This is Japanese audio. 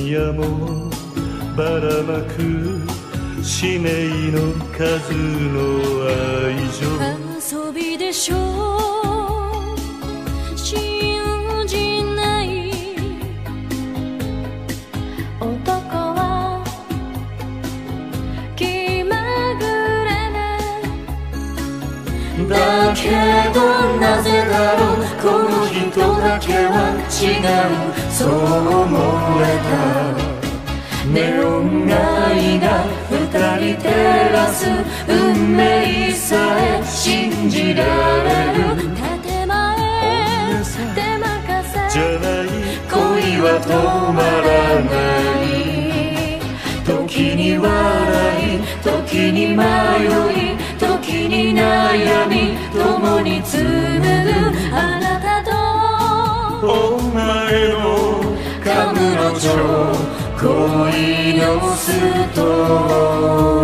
夜もばらまく使命の数の愛情。 遊びでしょう、信じない男は気まぐれね。 だけどなぜだろう、この人だけは違う、そう思えた。ネオン街が二人照らす運命さえ信じられる。 建前手任せじゃない恋は止まらない。時に笑い時に迷い時に悩み共に紡ぐあなたとお前のカムロ町恋のストーリー。